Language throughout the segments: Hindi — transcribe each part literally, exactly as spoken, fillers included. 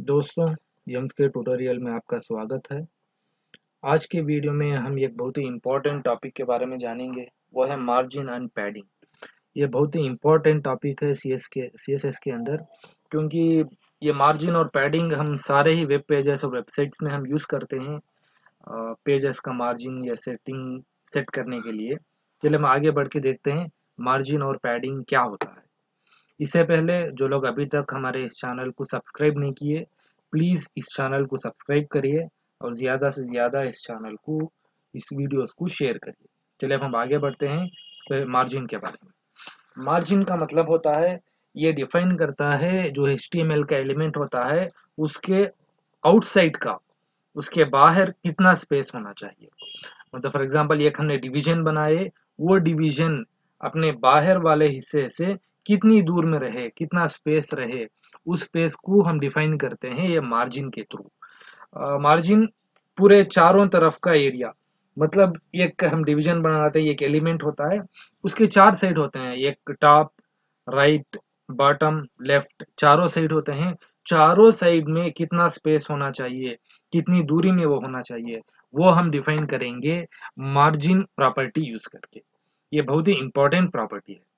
दोस्तों, यम्स के ट्यूटोरियल में आपका स्वागत है। आज के वीडियो में हम एक बहुत ही इम्पोर्टेंट टॉपिक के बारे में जानेंगे, वो है मार्जिन एंड पैडिंग। ये बहुत ही इम्पोर्टेंट टॉपिक है सीएस के सीएसएस के अंदर, क्योंकि ये मार्जिन और पैडिंग हम सारे ही वेब पेजेस और वेबसाइट्स में हम यूज़ करते हैं पेजेस का मार्जिन या सेटिंग सेट करने के लिए। चलिए हम आगे बढ़ के देखते हैं मार्जिन और पैडिंग क्या होता है। इससे पहले जो लोग अभी तक हमारे इस चैनल को सब्सक्राइब नहीं किए, प्लीज़ इस चैनल को सब्सक्राइब करिए और ज़्यादा से ज़्यादा इस चैनल को इस वीडियोस को शेयर करिए। चलिए अब हम आगे बढ़ते हैं मार्जिन के बारे में। मार्जिन का मतलब होता है, ये डिफाइन करता है जो एचटीएमएल का एलिमेंट होता है उसके आउटसाइड का, उसके बाहर कितना स्पेस होना चाहिए। मतलब फॉर एग्जांपल एक हमने डिवीजन बनाए, वो डिवीजन अपने बाहर वाले हिस्से से कितनी दूर में रहे, कितना स्पेस रहे, उस स्पेस को हम डिफाइन करते हैं ये मार्जिन के थ्रू। मार्जिन पूरे चारों तरफ का एरिया, मतलब एक हम डिवीजन बनाते हैं, एक एलिमेंट होता है, उसके चार साइड होते हैं, एक टॉप, राइट, बॉटम, लेफ्ट, चारों साइड होते हैं। चारों साइड में कितना स्पेस होना चाहिए, कितनी दूरी में वो होना चाहिए, वो हम डिफाइन करेंगे मार्जिन प्रॉपर्टी यूज करके। ये बहुत ही इंपॉर्टेंट प्रॉपर्टी है।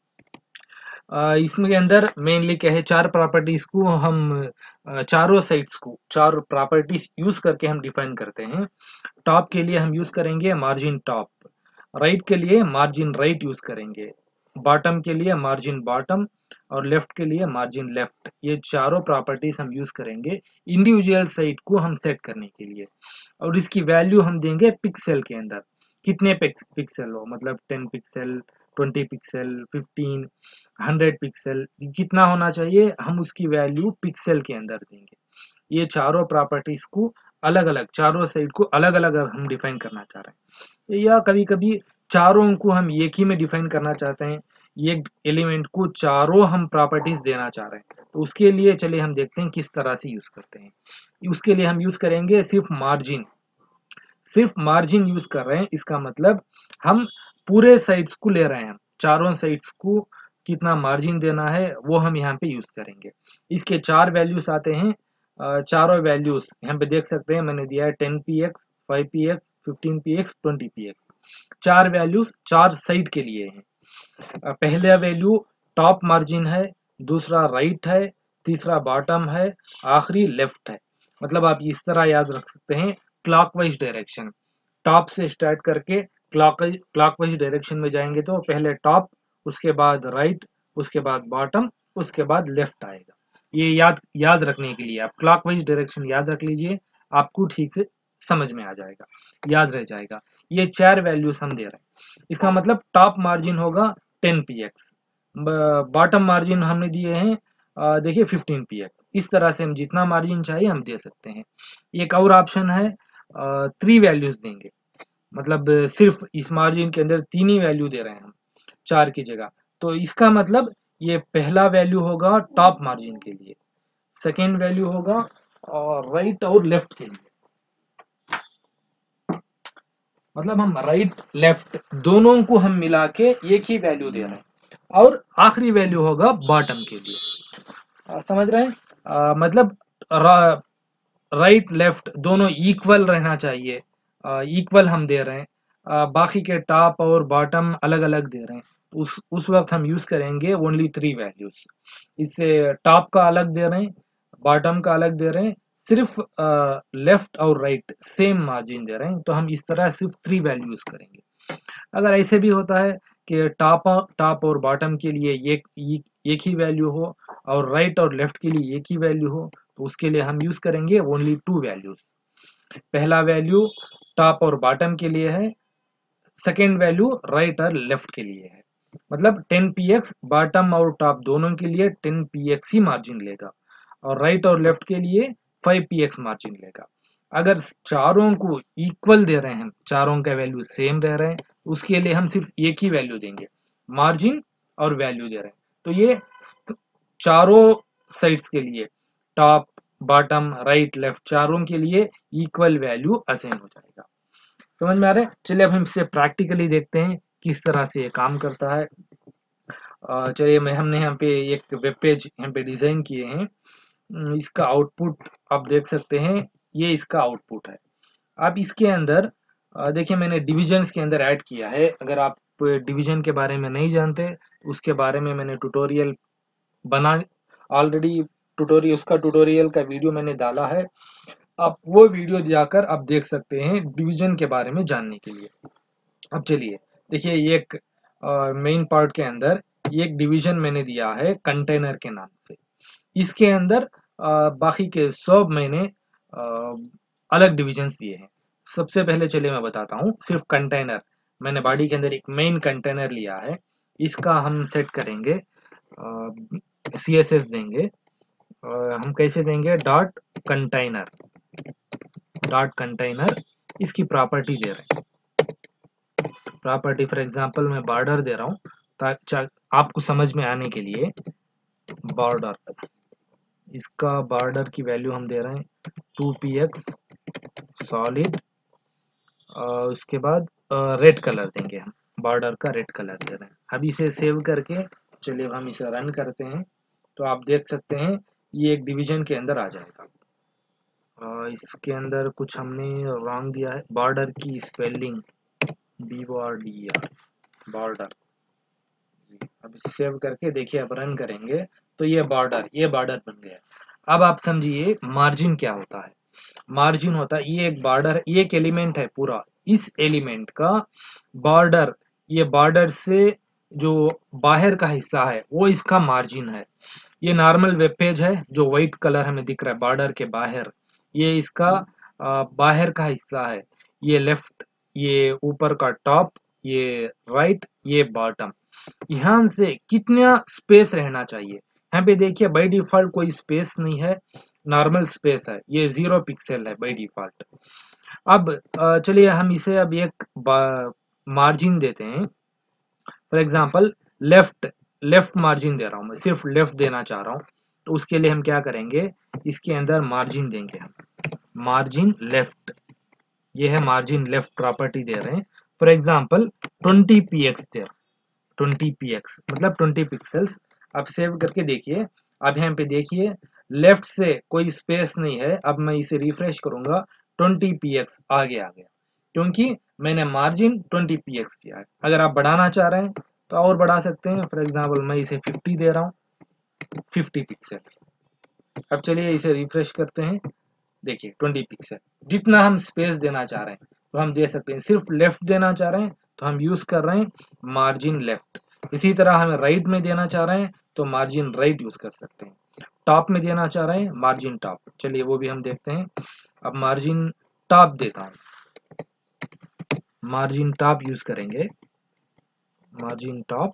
अ, इसमें अंदर मेनली क्या है, चार प्रॉपर्टीज को हम अ, चारों साइड्स को चार प्रॉपर्टीज यूज करके हम डिफाइन करते हैं। टॉप के लिए हम यूज करेंगे मार्जिन टॉप, राइट के लिए मार्जिन राइट यूज करेंगे, बॉटम के लिए मार्जिन बॉटम और लेफ्ट के लिए मार्जिन लेफ्ट। ये चारों प्रॉपर्टीज हम यूज करेंगे इंडिविजुअल साइड को हम सेट करने के लिए, और इसकी वैल्यू हम देंगे पिक्सल के अंदर। कितने पिक्सल हो, मतलब ten pixel, twenty pixel, fifteen, hundred pixel, कितना होना चाहिए, हम उसकी वैल्यू पिक्सल के अंदर देंगे। ये चारों प्रॉपर्टीज को अलग अलग, चारों साइड को अलग अलग हम डिफाइन करना चाह रहे हैं, या कभी कभी चारों को हम एक ही में डिफाइन करना चाहते हैं, एक एलिमेंट को चारों हम प्रॉपर्टीज देना चाह रहे हैं। तो उसके लिए चलिए हम देखते हैं किस तरह से यूज करते हैं। उसके लिए हम यूज करेंगे सिर्फ मार्जिन, सिर्फ मार्जिन यूज कर रहे हैं। इसका मतलब हम पूरे साइड्स को ले रहे हैं, चारों साइड्स को कितना मार्जिन देना है वो हम यहाँ पे यूज करेंगे। इसके चार वैल्यूज आते हैं, अ, चारों वैल्यूज यहाँ पे देख सकते हैं, मैंने दिया है ten P X, five P X, fifteen P X, twenty P X. चार वैल्यूज चार साइड के लिए हैं। अ, पहला वैल्यू टॉप मार्जिन है, दूसरा राइट है, तीसरा बॉटम है, आखिरी लेफ्ट है। मतलब आप इस तरह याद रख सकते हैं, क्लॉकवाइज डायरेक्शन, टॉप से स्टार्ट करके क्लॉक क्लॉकवाइज डायरेक्शन में जाएंगे तो पहले टॉप, उसके बाद राइट, उसके बाद बॉटम, उसके बाद लेफ्ट आएगा। ये याद याद रखने के लिए आप क्लॉकवाइज डायरेक्शन याद रख लीजिए, आपको ठीक से समझ में आ जाएगा, याद रह जाएगा। ये चार वैल्यूज हम दे रहे हैं। इसका मतलब टॉप मार्जिन होगा ten P X, bottom margin हमने दिए हैं अ, देखिए फिफ्टीन पी एक्स। इस तरह से हम जितना मार्जिन चाहिए हम दे सकते हैं। एक और ऑप्शन है, थ्री वैल्यूज देंगे, मतलब सिर्फ इस मार्जिन के अंदर तीन ही वैल्यू दे रहे हैं हम, चार की जगह। तो इसका मतलब ये पहला वैल्यू होगा टॉप मार्जिन के लिए, सेकेंड वैल्यू होगा और राइट और लेफ्ट के लिए, मतलब हम राइट लेफ्ट दोनों को हम मिला के एक ही वैल्यू दे रहे हैं, और आखिरी वैल्यू होगा बॉटम के लिए। आ, समझ रहे हैं? आ, मतलब रा, राइट लेफ्ट दोनों इक्वल रहना चाहिए, इक्वल हम दे रहे हैं। आ, बाकी के टॉप और बॉटम अलग अलग दे रहे हैं। उस उस वक्त हम यूज करेंगे ओनली थ्री वैल्यूज। इससे टॉप का अलग दे रहे हैं, बॉटम का अलग दे रहे हैं, सिर्फ लेफ्ट और राइट सेम मार्जिन दे रहे हैं, तो हम इस तरह सिर्फ थ्री वैल्यू यूज करेंगे। अगर ऐसे भी होता है कि टॉप टॉप और बॉटम के लिए एक एक ही वैल्यू हो और राइट और लेफ्ट के लिए एक ही वैल्यू हो, तो उसके लिए हम यूज करेंगे ओनली टू वैल्यूज। पहला वैल्यू टॉप और बॉटम के लिए है, सेकेंड वैल्यू राइट और लेफ्ट के लिए है। मतलब टेन पी एक्स बॉटम और टॉप दोनों के लिए टेन पी एक्स ही मार्जिन लेगा, और राइट और लेफ्ट के लिए फाइव पी एक्स मार्जिन लेगा। अगर चारों को इक्वल दे रहे हैं, चारों का वैल्यू सेम दे रहे हैं, उसके लिए हम सिर्फ एक ही वैल्यू देंगे, मार्जिन और वैल्यू दे रहे हैं। तो ये चारों साइड्स के लिए, टॉप, बॉटम, राइट, लेफ्ट, चारों के लिए इक्वल वैल्यू असाइन हो जाएगा। समझ में आ रहा है? चलिए अब हम इसे प्रैक्टिकली देखते हैं किस तरह से ये काम करता है। चलिए मैं हमने यहाँ पे एक वेब पेज यहाँ पे डिजाइन किए हैं। इसका आउटपुट आप देख सकते हैं, ये इसका आउटपुट है। अब इसके अंदर अ, देखिए मैंने डिविजन्स के अंदर ऐड किया है। अगर आप डिवीजन के बारे में नहीं जानते, उसके बारे में मैंने ट्यूटोरियल बना ऑलरेडी ट्यूटोरियल उसका ट्यूटोरियल का वीडियो मैंने डाला है। आप वो वीडियो जाकर आप देख सकते हैं डिवीजन के बारे में जानने के लिए। अब चलिए देखिए, ये एक मेन पार्ट के अंदर ये एक डिवीजन मैंने दिया है कंटेनर के नाम से। इसके अंदर अ, बाकी के सब मैंने अ, अलग डिविजन्स दिए हैं। सबसे पहले चलिए मैं बताता हूँ, सिर्फ कंटेनर मैंने बॉडी के अंदर एक मेन कंटेनर लिया है। इसका हम सेट करेंगे, सी एस एस देंगे। अ, हम कैसे देंगे, डॉट कंटेनर, डॉट कंटेनर। इसकी प्रॉपर्टी दे रहे हैं, प्रॉपर्टी फॉर एग्जांपल मैं बॉर्डर दे रहा हूँ ताकि आपको समझ में आने के लिए। बॉर्डर, इसका बॉर्डर की वैल्यू हम दे रहे हैं टू पी एक्स सॉलिड। उसके बाद रेड कलर देंगे, हम बॉर्डर का रेड कलर दे रहे हैं। अब इसे सेव करके चलिए हम इसे रन करते हैं, तो आप देख सकते हैं ये एक डिवीजन के अंदर आ जाएगा। अ, इसके अंदर कुछ हमने रॉन्ग दिया है, बॉर्डर की spelling B O R D R, border. अब इसे सेव करके देखिए, अब रन करेंगे तो ये बॉर्डर, ये बॉर्डर बन गया। अब आप समझिए मार्जिन क्या होता है। मार्जिन होता है, ये एक बॉर्डर, ये एक एलिमेंट है पूरा, इस एलिमेंट का बॉर्डर, ये बॉर्डर से जो बाहर का हिस्सा है वो इसका मार्जिन है। ये नॉर्मल वेब पेज है जो व्हाइट कलर हमें दिख रहा है बॉर्डर के बाहर, ये इसका आ, बाहर का हिस्सा है। ये लेफ्ट, ये ऊपर का टॉप, ये राइट, ये बॉटम। यहाँ से कितना स्पेस रहना चाहिए, यहाँ पे देखिए बाय डिफॉल्ट कोई स्पेस नहीं है, नॉर्मल स्पेस है, ये जीरो पिक्सल है बाय डिफॉल्ट। अब अ, चलिए हम इसे अब एक मार्जिन देते हैं। For example left, left margin दे रहा हूँ मैं, सिर्फ लेफ्ट देना चाह रहा हूँ। तो उसके लिए हम क्या करेंगे, इसके अंदर मार्जिन देंगे हम, मार्जिन लेफ्ट। ये है मार्जिन लेफ्ट प्रॉपर्टी दे रहे हैं। For example twenty P X दे रहा हूँ, ट्वेंटी पी एक्स मतलब ट्वेंटी पिक्सल्स। अब सेव करके देखिए, अब यहाँ पे देखिए लेफ्ट से कोई स्पेस नहीं है। अब मैं इसे रिफ्रेश करूंगा, ट्वेंटी पी एक्स आगे आ गया, क्योंकि मैंने मार्जिन ट्वेंटी पी एक्स दिया है। अगर आप बढ़ाना चाह रहे हैं तो और बढ़ा सकते हैं, फॉर एग्जाम्पल मैं इसे फिफ्टी दे रहा हूँ, फिफ्टी पिक्सल्स। अब चलिए इसे रिफ्रेश करते हैं, देखिए ट्वेंटी पिक्सल। जितना हम स्पेस देना चाह रहे हैं तो हम दे सकते हैं। सिर्फ लेफ्ट देना चाह रहे हैं तो हम यूज कर रहे हैं मार्जिन लेफ्ट। इसी तरह हमें राइट में देना चाह रहे हैं तो मार्जिन राइट यूज कर सकते हैं। टॉप में देना चाह रहे हैं मार्जिन टॉप, चलिए वो भी हम देखते हैं। अब मार्जिन टॉप देता हूं, मार्जिन टॉप यूज करेंगे, margin top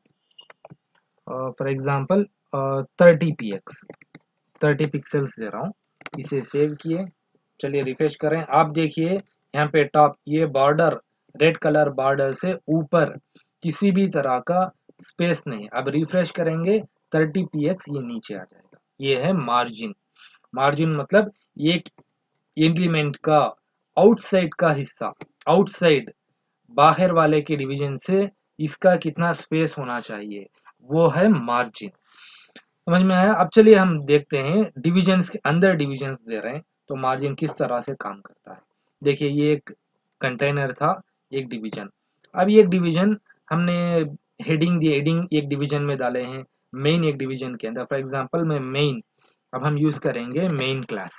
for example thirty P X, thirty pixels दे रहा हूँ। इसे सेव किए, चलिए रिफ्रेश करें। आप देखिए यहाँ पे टॉप, ये बॉर्डर रेड कलर बॉर्डर से ऊपर किसी भी तरह का स्पेस नहीं। अब रिफ्रेश करेंगे थर्टी पी एक्स, ये नीचे आ जाएगा। ये है मार्जिन। मार्जिन मतलब ये एलिमेंट का आउटसाइड का हिस्सा, आउटसाइड बाहर वाले के डिवीजन से इसका कितना स्पेस होना चाहिए, वो है मार्जिन। समझ में आया। अब चलिए हम देखते हैं डिविजन्स के अंदर डिविजन्स दे रहे हैं तो मार्जिन किस तरह से काम करता है। देखिए ये एक कंटेनर था, एक डिवीजन। अब ये एक डिवीजन हमने हेडिंग दी, हेडिंग एक डिवीजन में डाले हैं, मेन एक डिवीजन के अंदर। फॉर एग्जांपल मैं मेन, अब हम यूज करेंगे मेन क्लास।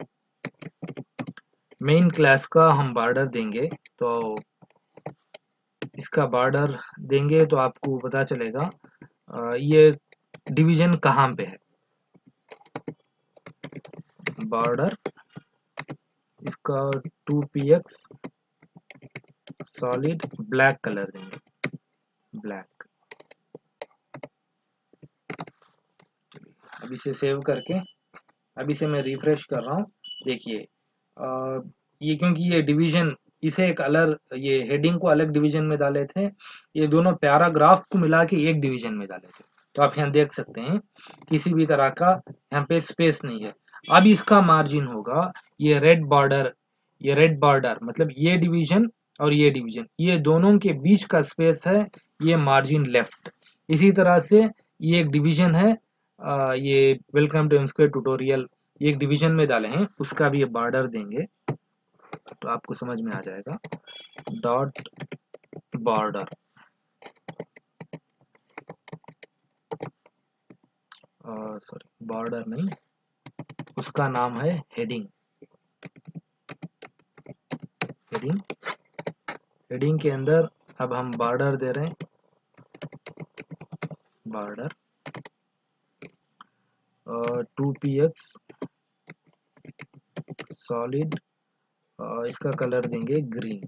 मेन क्लास का हम बॉर्डर देंगे, तो इसका बॉर्डर देंगे तो आपको पता चलेगा अ, ये डिवीजन कहाँ पे है। बॉर्डर इसका two P X solid black colour देंगे, ब्लैक। अब इसे सेव करके अब इसे मैं रिफ्रेश कर रहा हूँ। देखिए ये, क्योंकि ये डिवीजन, इसे एक अलग, ये हेडिंग को अलग डिवीजन में डाले थे, ये दोनों पैराग्राफ को मिला के एक डिवीजन में डाले थे। तो आप यहाँ देख सकते हैं किसी भी तरह का यहाँ पे स्पेस नहीं है। अब इसका मार्जिन होगा ये रेड बॉर्डर, ये रेड बॉर्डर मतलब ये डिवीजन और ये डिवीजन, ये दोनों के बीच का स्पेस है, ये मार्जिन लेफ्ट। इसी तरह से ये एक डिवीजन है। आ, ये welcome to M square tutorial एक डिवीजन में डाले हैं उसका भी बॉर्डर देंगे तो आपको समझ में आ जाएगा। डॉट बॉर्डर, सॉरी बॉर्डर नहीं, उसका नाम है हेडिंग। हेडिंग हेडिंग के अंदर अब हम बॉर्डर दे रहे हैं, border two P X solid, इसका कलर देंगे ग्रीन,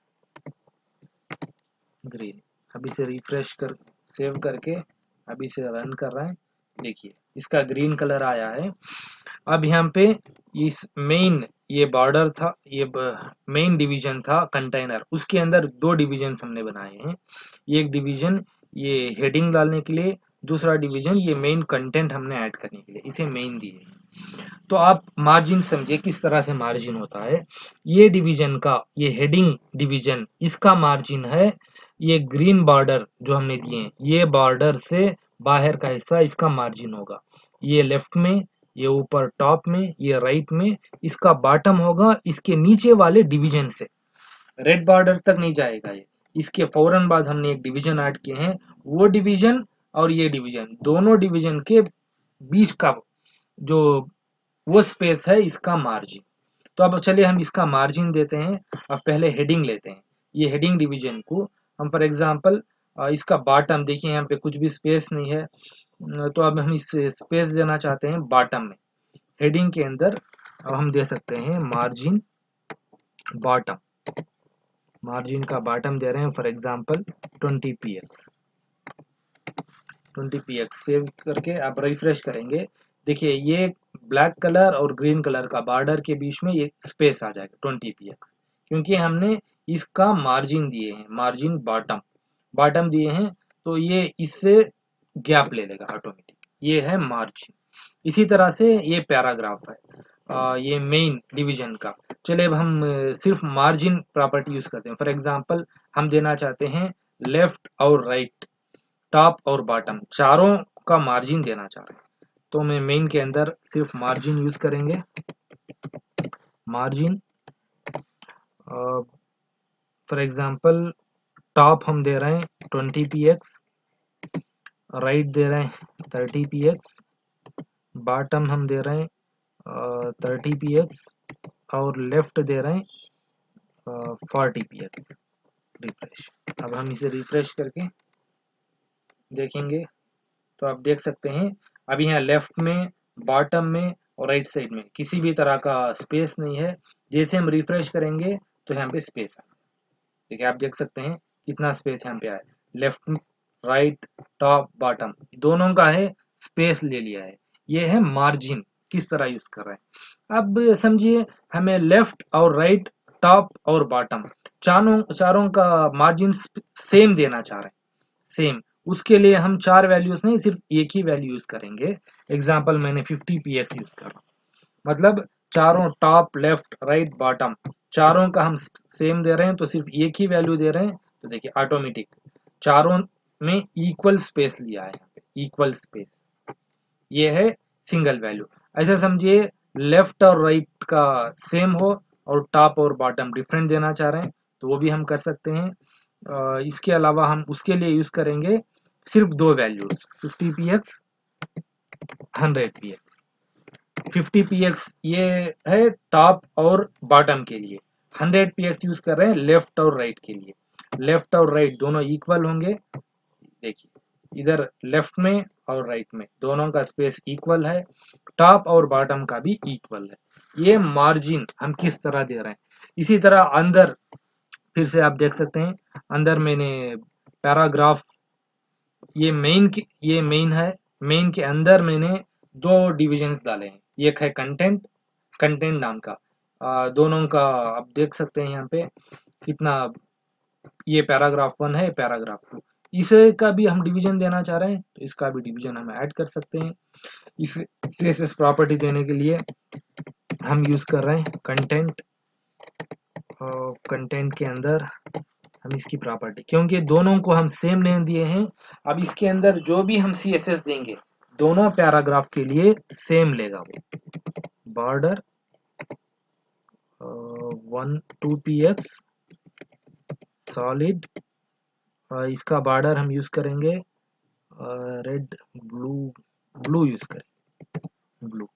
ग्रीन। अब इसे रिफ्रेश कर सेव करके अब इसे रन कर रहा है, देखिए इसका ग्रीन कलर आया है। अब यहाँ पे इस मेन ये बॉर्डर था, ये मेन डिवीजन था कंटेनर, उसके अंदर दो डिवीजन हमने बनाए हैं। एक डिवीजन ये हेडिंग डालने के लिए, दूसरा डिवीजन ये मेन कंटेंट हमने ऐड करने के लिए, इसे मेन दिए। तो आप मार्जिन समझिए किस तरह से मार्जिन होता है। ये डिवीजन का, ये हेडिंग डिवीजन, इसका मार्जिन है ये ग्रीन बॉर्डर जो हमने दिए हैं, ये बॉर्डर से बाहर का हिस्सा इसका मार्जिन होगा। ये लेफ्ट में, ये ऊपर टॉप में, ये राइट में, इसका बॉटम होगा इसके नीचे वाले डिवीजन से, रेड बॉर्डर तक नहीं जाएगा ये। इसके फौरन बाद हमने एक डिवीजन ऐड किए हैं, वो डिवीजन और ये डिवीजन, दोनों डिवीजन के बीच का जो वो स्पेस है इसका मार्जिन। तो अब चलिए हम इसका मार्जिन देते हैं। अब पहले हेडिंग लेते हैं, ये हेडिंग डिवीजन को हम फॉर एग्जांपल इसका बॉटम, देखिए यहाँ पे कुछ भी स्पेस नहीं है, तो अब हम इस स्पेस देना चाहते हैं बॉटम में। हेडिंग के अंदर अब हम दे सकते हैं मार्जिन बॉटम, मार्जिन का बॉटम दे रहे हैं for example twenty P X, twenty P X. Save करके आप रिफ्रेश करेंगे, देखिए ये ब्लैक कलर और ग्रीन कलर का बॉर्डर के बीच में ये स्पेस आ जाएगा ट्वेंटी पी एक्स, क्योंकि हमने इसका मार्जिन दिए हैं, मार्जिन बॉटम बॉटम दिए हैं, तो ये इससे गैप ले लेगा ऑटोमेटिक, ये है मार्जिन। इसी तरह से ये पैराग्राफ है, आ, ये मेन डिवीजन का। चलिए अब हम सिर्फ मार्जिन प्रॉपर्टी यूज करते हैं। फॉर एग्जांपल हम देना चाहते हैं लेफ्ट और राइट, टॉप और बॉटम, चारों का मार्जिन देना चाह रहे हैं, तो मैं मेन के अंदर सिर्फ मार्जिन यूज करेंगे। मार्जिन फॉर एग्जांपल टॉप हम दे रहे हैं ट्वेंटी पी एक्स, राइट दे रहे हैं थर्टी पी एक्स, बॉटम हम दे रहे हैं थर्टी पी एक्स और लेफ्ट दे रहे हैं फोर्टी पी एक्स। रिफ्रेश, अब हम इसे रिफ्रेश करके देखेंगे तो आप देख सकते हैं अभी यहाँ लेफ्ट में, बॉटम में और राइट साइड में किसी भी तरह का स्पेस नहीं है। जैसे हम रिफ्रेश करेंगे तो यहाँ पे स्पेस आ, देखिए आप देख सकते हैं कितना स्पेस यहाँ पे आया, लेफ्ट राइट टॉप बॉटम दोनों का है, स्पेस ले लिया है। ये है मार्जिन, किस तरह यूज कर रहे हैं। अब समझिए हमें लेफ्ट और राइट, टॉप और बॉटम चारों चारों का मार्जिन सेम देना चाह रहे हैं, सेम। उसके लिए हम चार वैल्यूज नहीं, सिर्फ एक ही वैल्यू यूज करेंगे। एग्जांपल मैंने फिफ्टी पी एक्स यूज कर रहा हूँ, मतलब चारों टॉप लेफ्ट राइट बॉटम चारों का हम सेम दे रहे हैं, तो सिर्फ एक ही वैल्यू दे रहे हैं, तो देखिए ऑटोमेटिक चारों में इक्वल स्पेस लिया है, इक्वल स्पेस, ये है सिंगल वैल्यू। ऐसा समझिए लेफ्ट और राइट का सेम हो और टॉप और बॉटम डिफरेंट देना चाह रहे हैं, तो वो भी हम कर सकते हैं। आ, इसके अलावा हम उसके लिए यूज करेंगे सिर्फ दो values, fifty P X, hundred P X. Fifty P X ये है टॉप और बॉटम के लिए, हंड्रेड पी एक्स यूज कर रहे हैं लेफ्ट और राइट के लिए। लेफ्ट और राइट दोनों इक्वल होंगे, देखिए इधर लेफ्ट में और राइट में दोनों का स्पेस इक्वल है, टॉप और बॉटम का भी इक्वल है। ये मार्जिन हम किस तरह दे रहे हैं। इसी तरह अंदर फिर से आप देख सकते हैं, अंदर मैंने पैराग्राफ, ये मेन की ये मेन है, मेन के अंदर मैंने दो डिविजन्स डाले हैं, एक है कंटेंट, कंटेंट नाम का, आ, दोनों का आप देख सकते हैं यहाँ पे कितना, ये पैराग्राफ वन है, पैराग्राफ टू, इसे का भी हम डिवीजन देना चाह रहे हैं, तो इसका भी डिवीजन हम ऐड कर सकते हैं। इस सीएसएस प्रॉपर्टी देने के लिए हम यूज कर रहे हैं कंटेंट, और कंटेंट के अंदर हम इसकी प्रॉपर्टी, क्योंकि दोनों को हम सेम नेम दिए हैं, अब इसके अंदर जो भी हम सीएसएस देंगे दोनों पैराग्राफ के लिए सेम लेगा वो। Border one two P X solid, इसका बॉर्डर हम यूज करेंगे रेड ब्लू, ब्लू यूज करेंगे, ब्लू।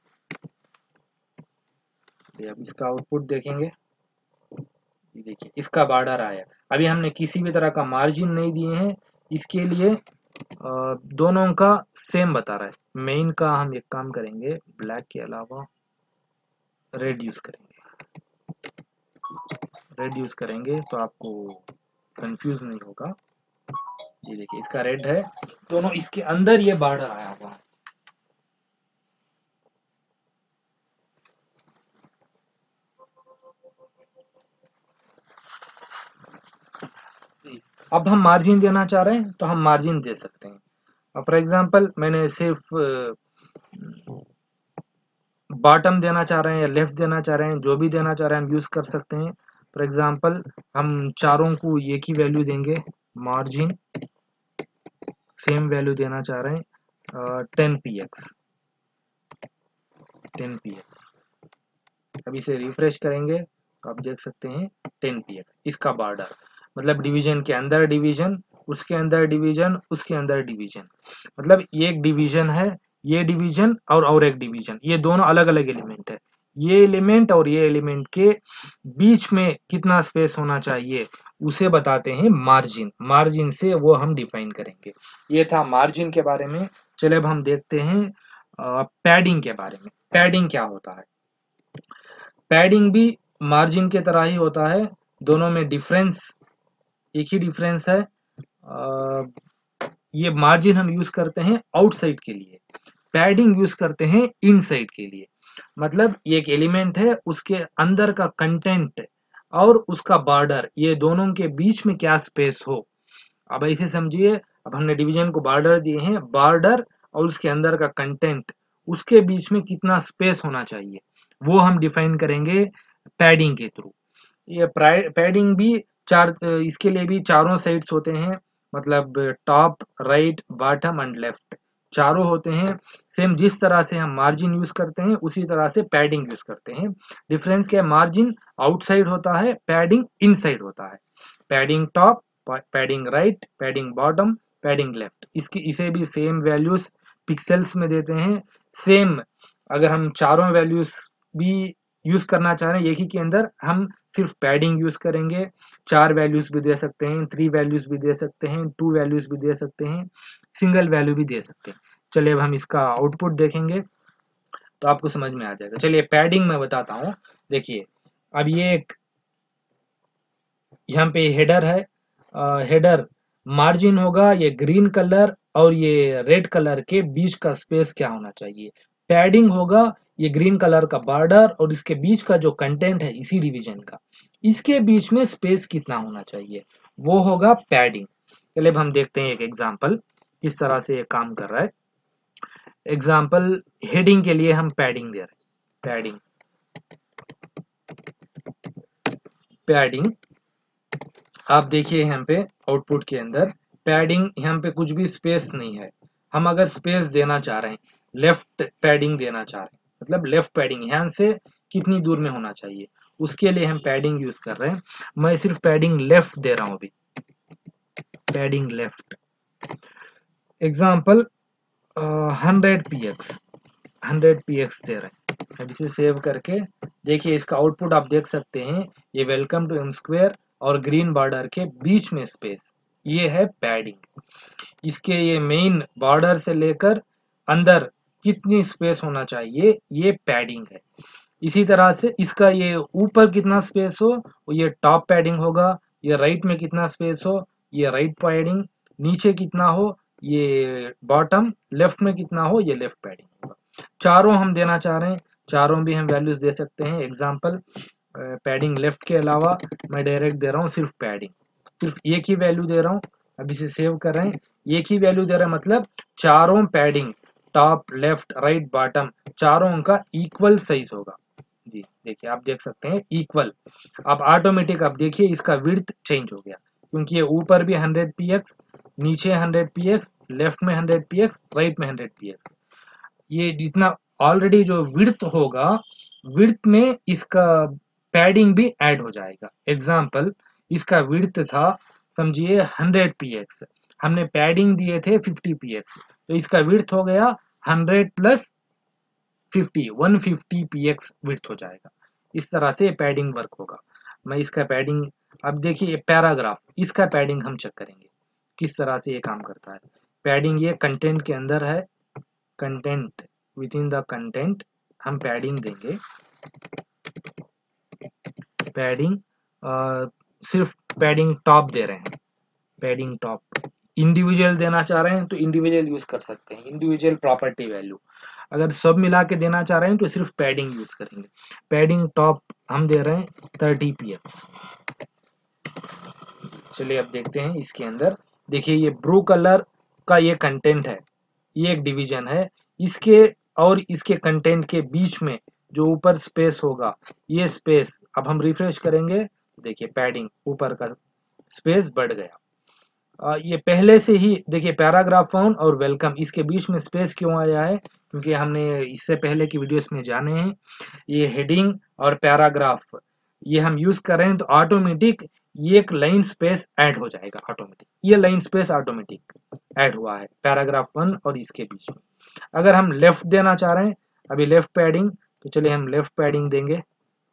अब इसका आउटपुट देखेंगे, ये देखिए इसका बॉर्डर आया। अभी हमने किसी भी तरह का मार्जिन नहीं दिए हैं, इसके लिए आ, दोनों का सेम बता रहा है। मेन का हम एक काम करेंगे, ब्लैक के अलावा रेड यूज करेंगे, रेड यूज करेंगे तो आपको कंफ्यूज नहीं होगा। ये देखिए इसका रेड है, दोनों इसके अंदर ये बॉर्डर आया हुआ है। अब हम मार्जिन देना चाह रहे हैं तो हम मार्जिन दे सकते हैं। अब फॉर एग्जांपल मैंने सिर्फ बॉटम देना चाह रहे हैं या लेफ्ट देना चाह रहे हैं, जो भी देना चाह रहे हैं हम यूज कर सकते हैं। फॉर एग्जांपल हम चारों को एक ही वैल्यू देंगे, मार्जिन सेम वैल्यू देना चाह रहे हैं ten P X, ten P X. अब इसे रिफ्रेश करेंगे तो आप देख सकते हैं टेन पी एक्स। इसका बॉर्डर मतलब डिवीजन के अंदर डिवीजन, उसके अंदर डिवीजन, उसके अंदर डिवीजन, मतलब ये एक डिवीजन है, ये डिवीजन और और एक डिवीजन, ये दोनों अलग अलग एलिमेंट है। ये एलिमेंट और ये एलिमेंट के बीच में कितना स्पेस होना चाहिए उसे बताते हैं मार्जिन। मार्जिन से वो हम डिफाइन करेंगे। ये था मार्जिन के बारे में। चलिए अब हम देखते हैं पैडिंग के बारे में। पैडिंग क्या होता है? पैडिंग भी मार्जिन के तरह ही होता है, दोनों में डिफरेंस एक ही डिफरेंस है। आ, ये मार्जिन हम यूज करते हैं आउटसाइड के लिए, पैडिंग यूज करते हैं इनसाइड के लिए। मतलब ये एक एलिमेंट है, उसके अंदर का कंटेंट और उसका बॉर्डर, ये दोनों के बीच में क्या स्पेस हो। अब ऐसे समझिए, अब हमने डिवीजन को बॉर्डर दिए हैं, बॉर्डर और उसके अंदर का कंटेंट, उसके बीच में कितना स्पेस होना चाहिए वो हम डिफाइन करेंगे पैडिंग के थ्रू। ये पैडिंग भी चार, इसके लिए भी चारों साइड्स होते हैं, मतलब top, right, bottom and left, चारों होते हैं। सेम जिस तरह से हम मार्जिन यूज करते हैं उसी तरह से पैडिंग यूज करते हैं। डिफरेंस क्या है? मार्जिन आउटसाइड होता है, पैडिंग इनसाइड होता है। Padding top, padding right, padding bottom, padding left. इसकी इसे भी सेम वैल्यूज पिक्सेल्स में देते हैं। सेम अगर हम चारों वैल्यूज भी यूज करना चाह रहे हैं एक ही के अंदर, हम सिर्फ पैडिंग यूज करेंगे। चार वैल्यूज भी दे सकते हैं, थ्री वैल्यूज भी दे सकते हैं, टू वैल्यूज भी दे सकते हैं, सिंगल वैल्यू भी दे सकते हैं। चलिए अब हम इसका आउटपुट देखेंगे तो आपको समझ में आ जाएगा। चलिए पैडिंग मैं बताता हूँ। देखिए अब ये एक यहाँ पे हेडर है, हेडर मार्जिन होगा ये ग्रीन कलर और ये रेड कलर के बीच का स्पेस क्या होना चाहिए। पैडिंग होगा ये ग्रीन कलर का बॉर्डर और इसके बीच का जो कंटेंट है इसी डिवीजन का, इसके बीच में स्पेस कितना होना चाहिए, वो होगा पैडिंग। चलिए अब हम देखते हैं एक एग्जांपल किस तरह से ये काम कर रहा है। एग्जांपल हेडिंग के लिए हम पैडिंग दे रहे हैं, पैडिंग पैडिंग आप देखिए यहाँ पे आउटपुट के अंदर पैडिंग, यहाँ पे कुछ भी स्पेस नहीं है। हम अगर स्पेस देना चाह रहे हैं, लेफ्ट पैडिंग देना चाह रहे हैं, मतलब लेफ्ट पैडिंग यहाँ से कितनी दूर में होना चाहिए, उसके लिए हम पैडिंग यूज कर रहे हैं। मैं सिर्फ पैडिंग लेफ्ट दे रहा हूँ अभी, padding left. Example hundred P X, hundred P X दे रहे हैं। अब इसे सेव करके देखिए इसका आउटपुट आप देख सकते हैं, ये वेलकम टू एम स्क्वायर और ग्रीन बॉर्डर के बीच में स्पेस, ये है पैडिंग। इसके ये मेन बॉर्डर से लेकर अंदर कितनी स्पेस होना चाहिए, ये पैडिंग है। इसी तरह से इसका ये ऊपर कितना स्पेस हो ये टॉप पैडिंग होगा, ये राइट में कितना स्पेस हो ये राइट पैडिंग, नीचे कितना हो ये बॉटम, लेफ्ट में कितना हो ये लेफ्ट पैडिंग होगा। चारों हम देना चाह रहे हैं, चारों भी हम वैल्यूज दे सकते हैं। एग्जांपल पैडिंग लेफ्ट के अलावा मैं डायरेक्ट दे रहा हूँ सिर्फ पैडिंग, सिर्फ एक ही वैल्यू दे रहा हूँ। अब इसे सेव कर रहे हैं, एक ही वैल्यू दे रहा है, मतलब चारों padding top, left, right, bottom चारों का इक्वल साइज होगा। जी देखिए आप देख सकते हैं इक्वल। अब ऑटोमेटिक आप देखिए इसका विड्थ चेंज हो गया, क्योंकि ये ऊपर भी हंड्रेड पी एक्स, नीचे हंड्रेड पी एक्स, लेफ्ट में हंड्रेड पी एक्स, राइट में हंड्रेड पी एक्स। ये जितना ऑलरेडी जो विड्थ होगा, विड्थ में इसका पैडिंग भी ऐड हो जाएगा। एग्जाम्पल, इसका विड्थ था समझिए हंड्रेड पी एक्स, हमने पैडिंग दिए थे फिफ्टी पी एक्स, तो इसका विड्थ हो गया hundred plus fifty, one fifty P X width हो जाएगा। इस तरह से पैडिंग वर्क होगा। मैं इसका पैडिंग, अब देखिए पैराग्राफ, इसका पैडिंग हम चेक करेंगे किस तरह से ये काम करता है। पैडिंग ये कंटेंट के अंदर है, content, within the content हम पैडिंग देंगे। पैडिंग सिर्फ पैडिंग टॉप दे रहे हैं, पैडिंग टॉप। इंडिविजुअल देना चाह रहे हैं तो इंडिविजुअल यूज कर सकते हैं, इंडिविजुअल प्रॉपर्टी वैल्यू। अगर सब मिला के देना चाह रहे हैं तो सिर्फ पैडिंग यूज करेंगे। पैडिंग टॉप हम दे रहे हैं थर्टी पी एक्स। चलिए अब देखते हैं इसके अंदर। देखिए ये ब्लू कलर का ये कंटेंट है, ये एक डिवीजन है। इसके और इसके कंटेंट के बीच में जो ऊपर स्पेस होगा, ये स्पेस अब हम रिफ्रेश करेंगे, देखिए पैडिंग ऊपर का स्पेस बढ़ गया। आ, ये पहले से ही देखिए पैराग्राफ वन और वेलकम, इसके बीच में स्पेस क्यों आया है, क्योंकि हमने इससे पहले की वीडियोस में जाने हैं ये हेडिंग और पैराग्राफ ये हम यूज कर रहे हैं, तो ऑटोमेटिक ये एक लाइन स्पेस ऐड हो जाएगा ऑटोमेटिक। ये लाइन स्पेस ऑटोमेटिक ऐड हुआ है पैराग्राफ वन और इसके बीच में। अगर हम लेफ्ट देना चाह रहे हैं, अभी लेफ्ट पैडिंग, तो चलिए हम लेफ्ट पैडिंग देंगे।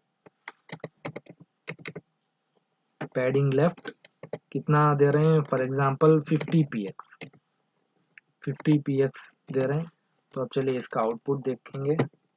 पैडिंग लेफ्ट कितना दे रहे हैं, for example fifty P X, fifty P X दे रहे हैं। तो अब चलिए इसका आउटपुट देखेंगे।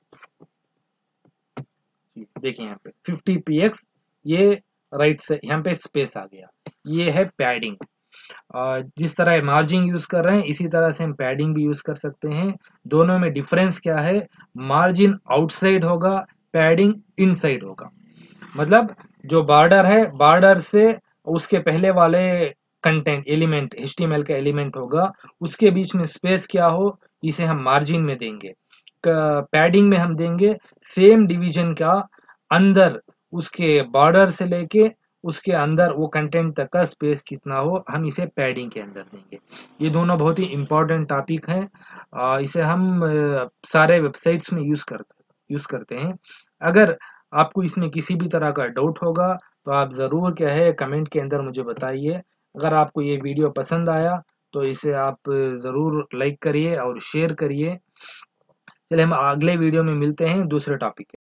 देखिए यहाँ पे फिफ्टी पी एक्स, ये राइट से यहाँ पे स्पेस आ गया, ये है पैडिंग। जिस तरह मार्जिन यूज कर रहे हैं इसी तरह से हम पैडिंग भी यूज कर सकते हैं। दोनों में डिफरेंस क्या है, मार्जिन आउटसाइड होगा, पैडिंग इनसाइड होगा। मतलब जो बॉर्डर है, बॉर्डर से उसके पहले वाले content element, H T M L का एलिमेंट होगा, उसके बीच में स्पेस क्या हो, इसे हम मार्जिन में देंगे। पैडिंग में हम देंगे सेम डिवीजन का अंदर, उसके बॉर्डर से लेके उसके अंदर वो कंटेंट तक का स्पेस कितना हो, हम इसे पैडिंग के अंदर देंगे। ये दोनों बहुत ही इंपॉर्टेंट टॉपिक हैं, इसे हम सारे वेबसाइट्स में यूज करते यूज करते हैं। अगर आपको इसमें किसी भी तरह का डाउट होगा तो आप ज़रूर क्या है कमेंट के अंदर मुझे बताइए। अगर आपको ये वीडियो पसंद आया तो इसे आप ज़रूर लाइक करिए और शेयर करिए। चलिए हम अगले वीडियो में मिलते हैं दूसरे टॉपिक।